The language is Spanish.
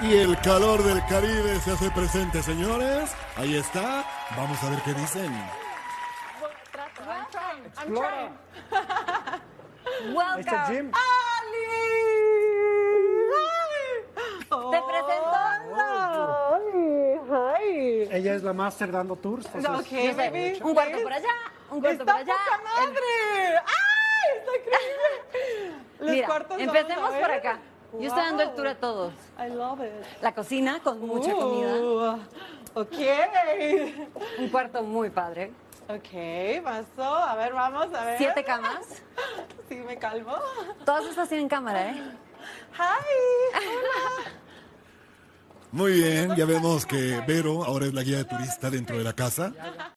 Y el calor del Caribe se hace presente, señores. Ahí está. Vamos a ver qué dicen. I'm trying. Welcome. Mr. Jim. ¡Ali! Te presento. Hi. Ella es la máster dando tours. entonces- Okay, baby. Un cuarto por allá, un cuarto Está por allá. poca madre. ¡Ay! Está increíble. Los Mira, cuartos empecemos vamos a por ver. acá. Yo estoy dando el Wow. tour a todos. I love it. La cocina con mucha comida. Ok. Un cuarto muy padre. Ok, pasó. A ver, vamos a ver. 7 camas. Sí, me calmo. Todas estas tienen cámara, ¿eh? Hi. Muy bien, ya vemos que Vero ahora es la guía de turista dentro de la casa.